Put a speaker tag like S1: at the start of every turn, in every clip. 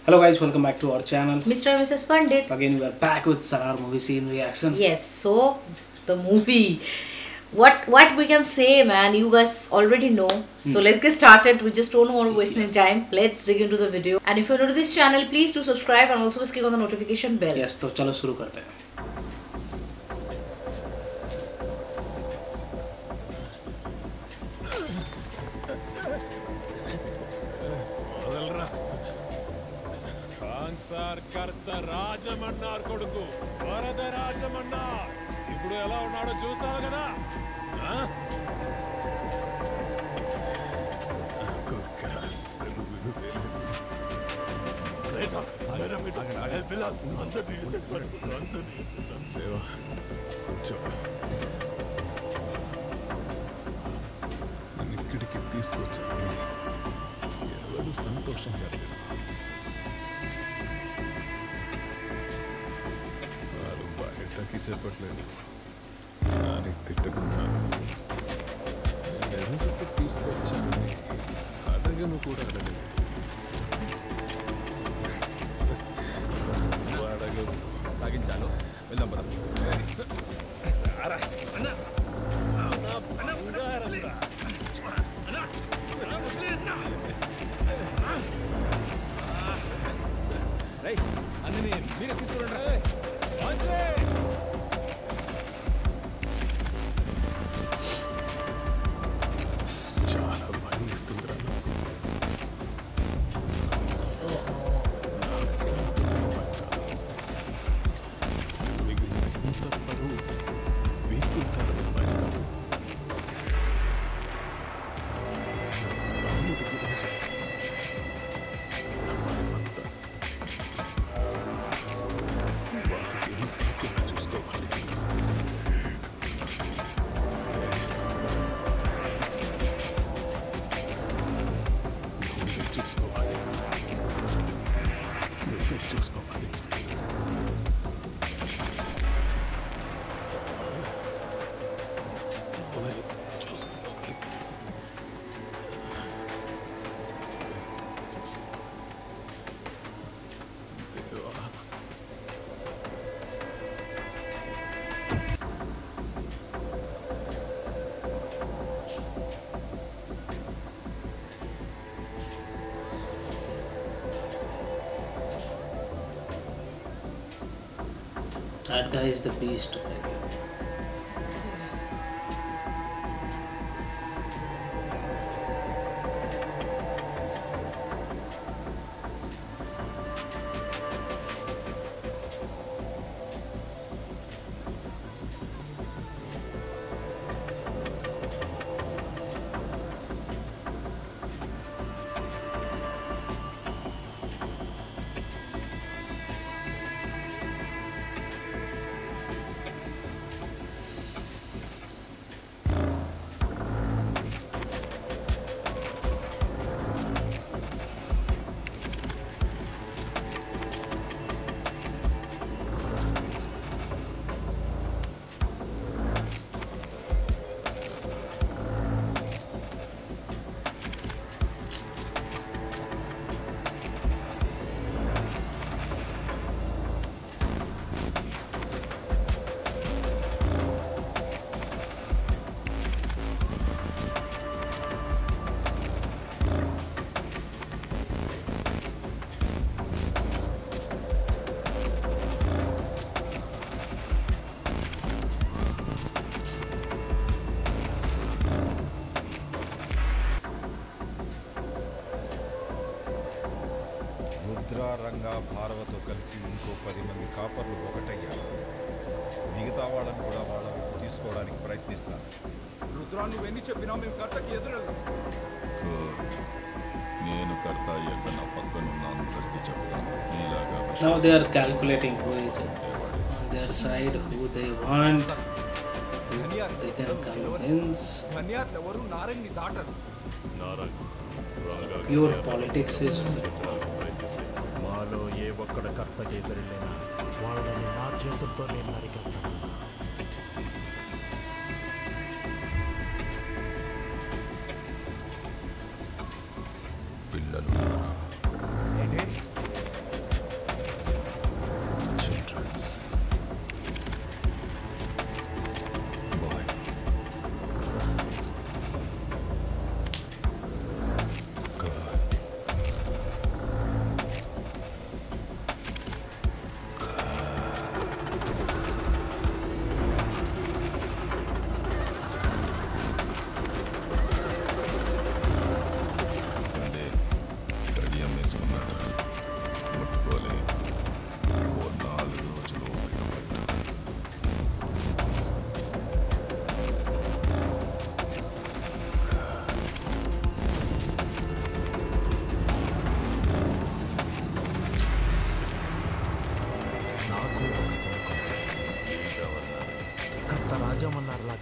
S1: Hello guys, welcome back to our channel.
S2: Mr. and Mrs. Pandit.
S1: Again we are back with Sarar movie scene reaction.
S2: Yes, so the movie. What we can say, man, you guys already know. So let's get started. We just don't want to waste any time. Let's dig into the video. And if you're new to this channel, please do subscribe and also click on the notification bell.
S1: Yes, तो चलो शुरू करते हैं.
S3: కర్త రాజమన్నార్ కొడుకు వరద రాజమన్నార్ ఇప్పుడు ఎలా ఉన్నాడో చూసావు కదా ఇక్కడికి తీసుకొచ్చాను ఎవరు సంతోషంగా బయటకి చెప్పట్లేదు దానికి తిట్టుకున్నాను ఎవరికి తీసుకొచ్చాను అడగను కూడా అడగలేదు అడగదు తాగించాను వెళ్దాం పద అన్నీ మీరే తీసుకురండి చాలా భయం ఇస్తుందిరా ఎంత పరువు వీక్కుంటారు చూసుకోవాలి
S1: That guy is the beast.
S4: Ranga భారవతో కలిసి ఇంకో 10 మంది కాపర్లు ఒకటయ్యారు. మిగతా వాళ్ళని కూడా వాళ్ళ తీసుకోవడానికి ప్రయత్నిస్తారు.
S5: రుద్రా నువ్వెన్ని చెప్పినా మేము కర్తకి ఎదురెళ్దాం.
S3: నేను కర్త యొక్క నా పక్కనున్న అందరికీ చెప్తాను ఇలాగా.
S1: Now they are calculating who is on their side, who they want, who they can convince.
S5: ధన్యార్లు ఎవరు నారంగి దాటరు.
S1: Pure politics is
S6: మాలో ఏ ఒక్కడ కర్తకి ఎదురెళ్ళినా వాళ్ళని నా చేతులతో నేను నరికేస్తాను.
S3: పిల్లలు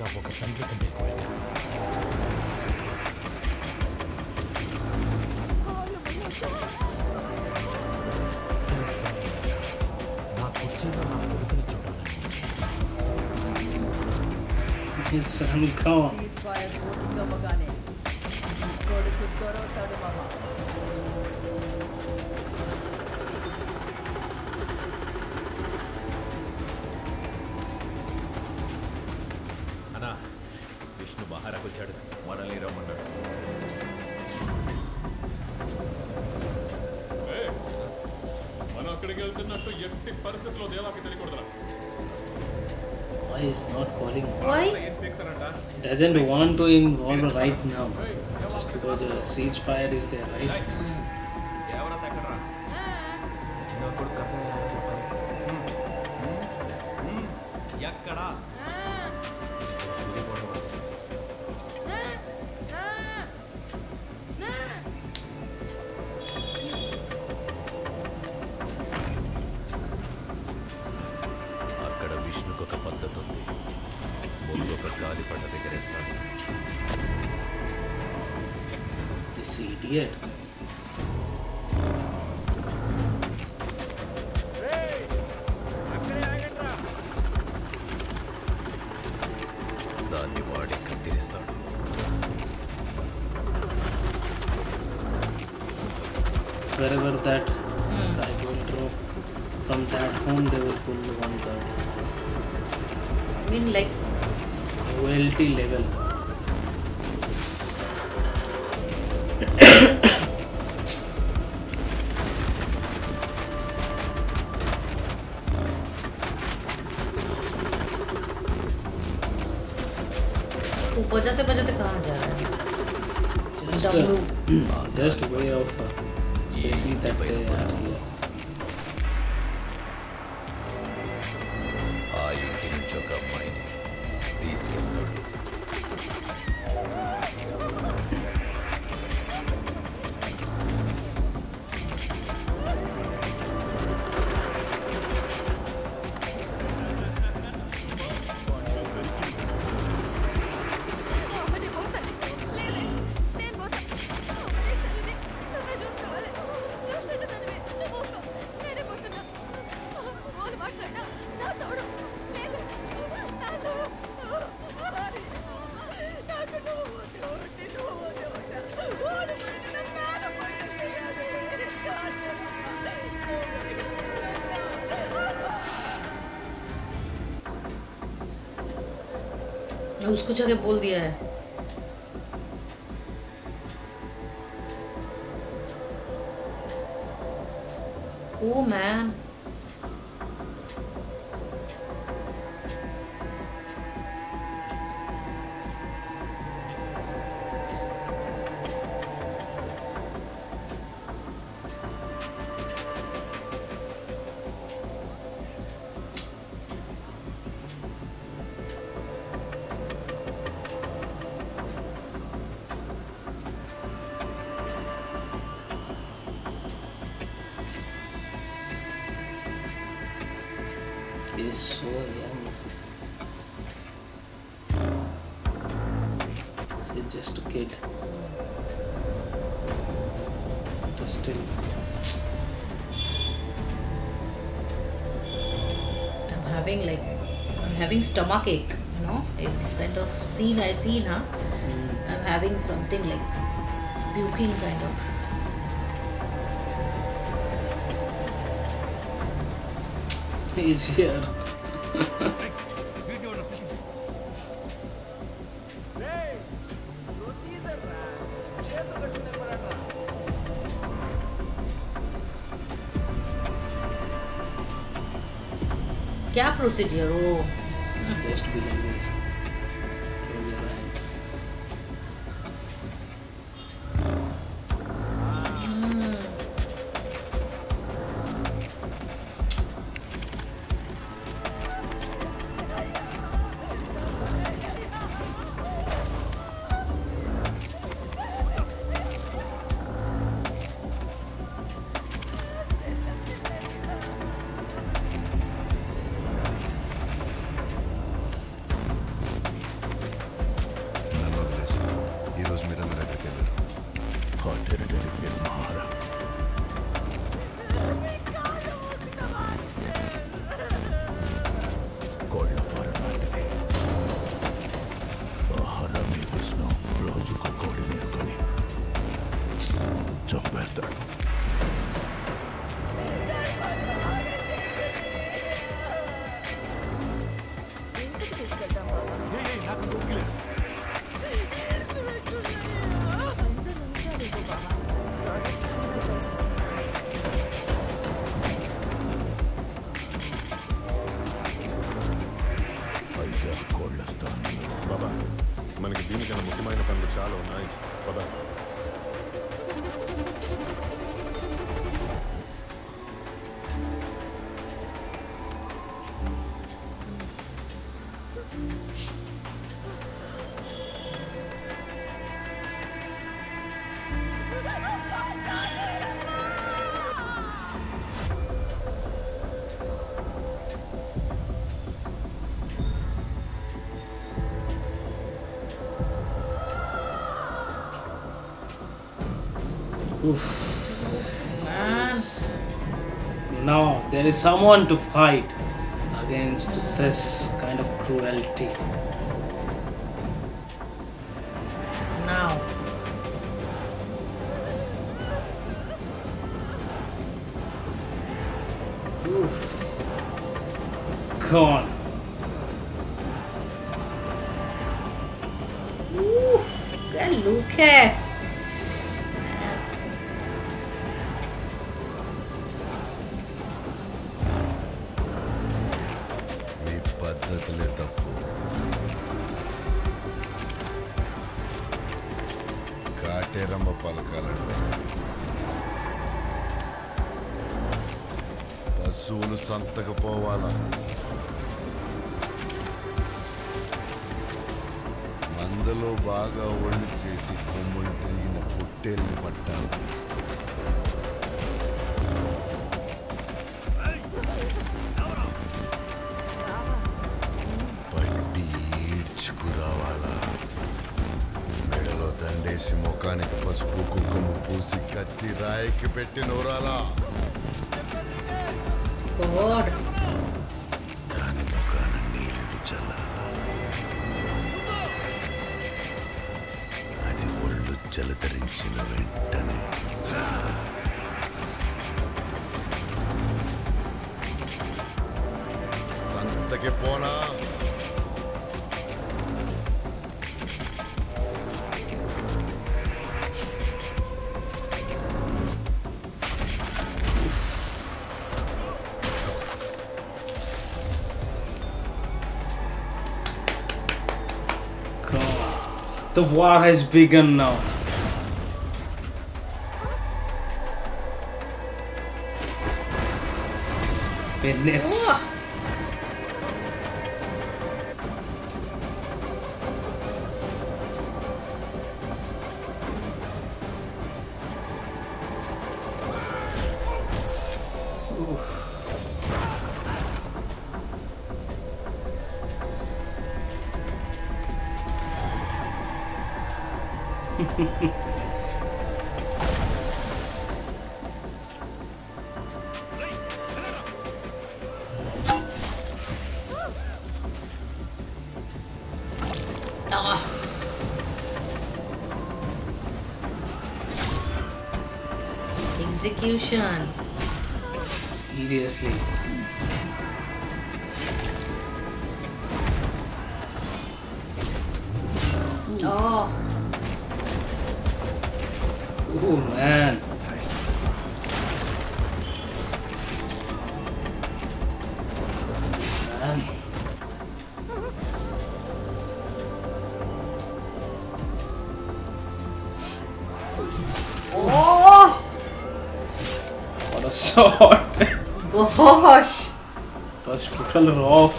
S6: చివరిగా ఒక తండ్రి కంటే ఎక్కువైనా నా కుర్చీలో నా కొడుకుని చూడాలని
S1: His son gone.
S4: అన్నా విష్ణు మహారాకు వచ్చాడు, మనల్ని రమ్మన్నాడు.
S3: మనం అక్కడికి వెళ్తున్నట్టు ఎట్టి పరిస్థితుల్లో దేవాకి తెలియకూడదురా.
S1: Why is not calling?
S2: Why?
S4: ఏం పీకుతారంట?
S1: He doesn't want to involve right now. Just because a ceasefire is there, right?
S4: Devarata ఎక్కడరా?
S5: నా కొడుకు అర్థమయ్యేలా చెప్పాలి.
S4: ఎక్కడా? అక్కడ విష్ణుకు ఒక పద్ధతి ఉంది. ముందు ఒక గాలిపట ఎగరేస్తాడు.
S1: This idiot.
S4: దాన్ని వాడి కత్తిరిస్తాడు.
S1: Wherever that guy will drop, from that home they will pull one card.
S2: I mean, like,
S1: Cruelty level.
S2: वो बजाते बजाते कहाँ जा रहा है?
S1: Just way of spacing that they are here.
S4: ఆ ఇంటి నుంచి ఒక అమ్మాయిని తీసుకెళ్తాడు.
S2: उसको जाके बोल दिया है. Oh man.
S1: He's so young. He's just a kid. But still.
S2: I'm having stomach ache, you know. If this kind of scene I see now, I'm having something like puking kind of.
S1: He's here.
S2: क्या procedure हो?
S1: Just begin this. Close your eyes.
S2: Man.
S1: Now there is someone to fight against this kind of cruelty.
S2: Now.
S1: Come on.
S2: Oof, क्या look है.
S7: నీ పద్ధతులే తప్పు. కాటేరమ్మ పలకాలంటే పశువులు సంతకు పోవాలా, మందలో బాగా ఒళ్ళు చేసి కొమ్ములు తిరిగిన పొట్టేల్ని పట్టాలి. పట్టి ఈడ్చుకురావాలా, మెడలో దండేసి ముఖానికి పసుపు కుంకుమ పూసి కత్తి రాయికి పెట్టి నూరాలా,
S2: God.
S7: దాని ముఖాన నీళ్లు చల్లాలా, అది ఒళ్ళు జలధరించిన వెంటనే సంతకి పోనా,
S1: Come on. The war has begun now. Minutes.
S2: Execution.
S1: Seriously.
S2: Oh.
S1: Oh man. Man.
S2: Oh.
S1: What a shot.
S2: Gosh.
S1: It was total raw.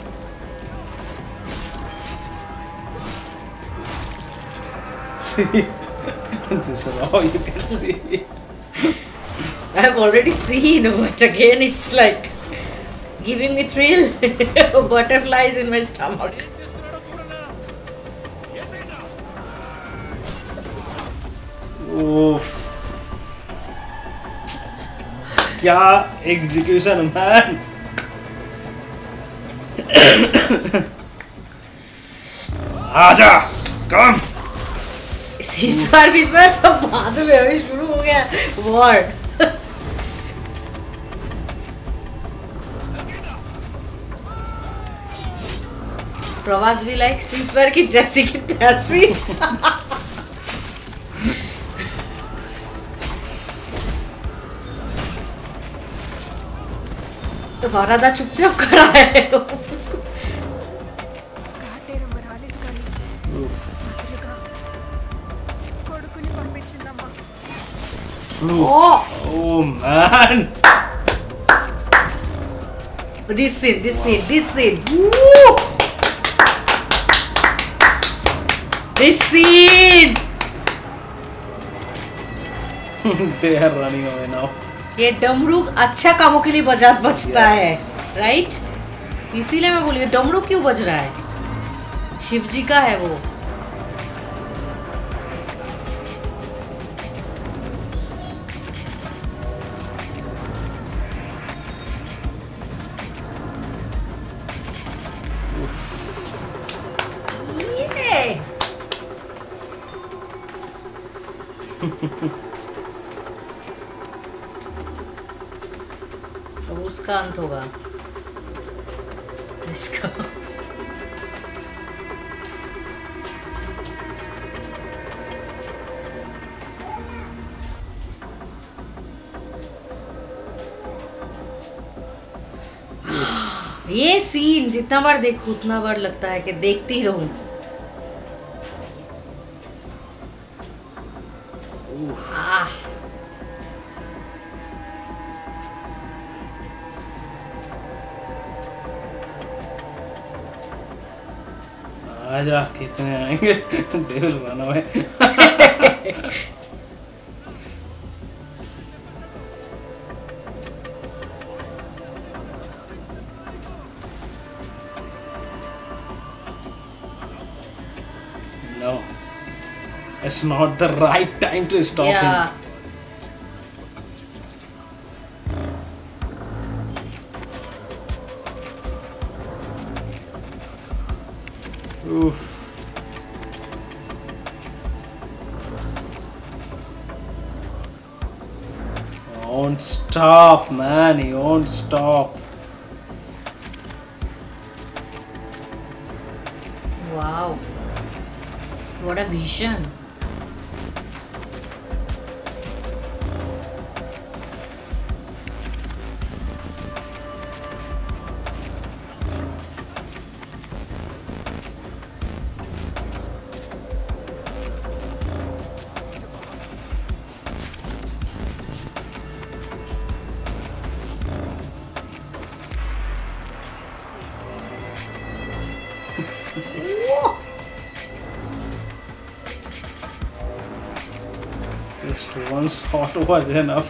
S1: See, this is raw, you can see.
S2: I've already seen, but again it's like giving me thrill. Butterflies in my stomach.
S1: Oof. क्या execution, man. आजा, come.
S2: इस बार भी इसमें सब बाद में अभी शुरू हो गया वॉर. प्रवास भी लाइक इस बार की जैसी की तैसी. तो वरादा चुपचाप खड़ा है उसको.
S8: కాటేరమ్మ రాలేదు కానీ బదులుగా కొడుకుని పంపించిందమ్మా.
S2: Oh,
S1: Oh man.
S2: this scene. Woo! This scene.
S1: They are running away now.
S2: ये डमरू अच्छा कामों के लिए बजता
S1: Yes.
S2: है, राइट? इसीलिए मैं बोली डमरू क्यों बज रहा है? शिव जी का है वो. अब उसका अंत होगा इसका। ये सीन जितना बार देखूं उतना बार लगता है कि देखती ही रहूं।
S1: आजा कितने आएंगे देवल बना हुआ है। No, it's not the right time to stop
S2: Yeah.
S1: him. Oof. Won't stop, man. He won't stop.
S2: Wow. What a vision.
S1: Just one shot was enough.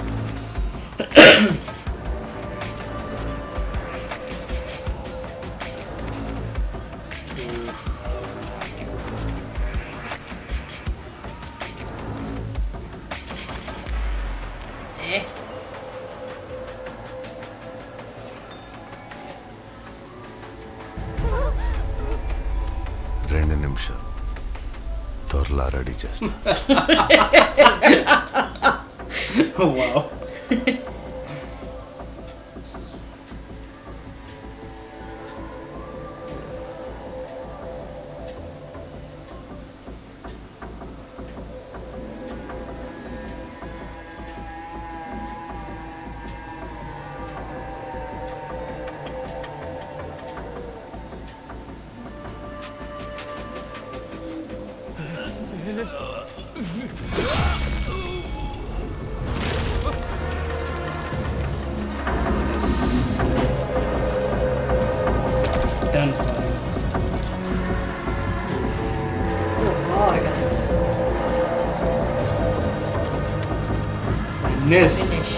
S2: Eh.
S7: రెండు నిమిషాలు త్వరలా రెడీ చేస్తా.
S1: Wow. Yes. Done for him.
S2: Oh God.
S1: Finish.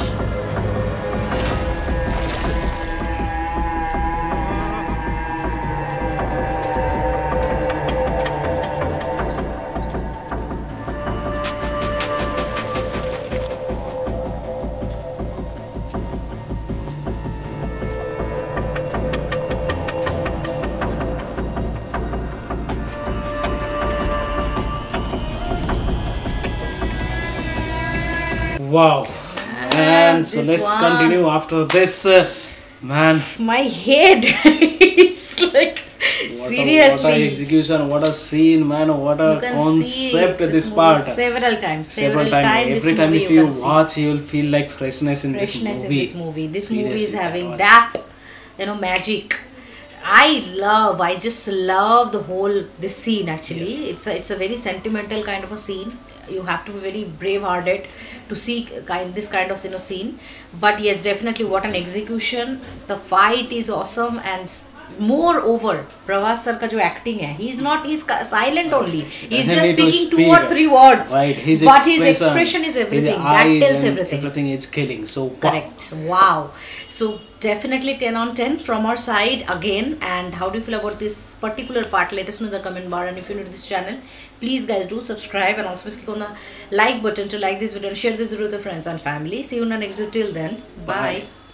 S1: Wow. Man, so
S2: this
S1: let's
S2: one.
S1: continue after this. Man,
S2: My head is like
S1: what
S2: seriously.
S1: a execution, what a scene, man, what a
S2: You can
S1: concept
S2: see
S1: this
S2: movie
S1: part.
S2: several times.
S1: Several times.
S2: this
S1: Every time
S2: movie
S1: if you
S2: can see.
S1: watch, you will feel like freshness in
S2: Freshness
S1: this
S2: in
S1: movie.
S2: this movie. This movie is
S1: Seriously,
S2: having
S1: was-
S2: that, magic. I just love the whole this scene actually.
S1: Yes.
S2: It's a very sentimental kind of a scene. You have to be very brave-hearted to see this kind of scene. But yes, definitely what an execution. The fight is awesome, and moreover, Prabhas sir ka jo acting hai, he's silent only. He's
S1: Doesn't
S2: just
S1: need to
S2: speaking two
S1: speak.
S2: or three words.
S1: Right, his
S2: but his expression is everything.
S1: his
S2: That
S1: eyes
S2: tells
S1: and
S2: everything.
S1: Everything is killing. So wow.
S2: Correct. Wow. So definitely 10 on 10 from our side again. And how do you feel about this particular part? Let us know in the comment bar. And if you're new to this channel, please guys do subscribe and also click on the like button to like this video and share this video with your friends and family. See you in the next video. Till then, bye.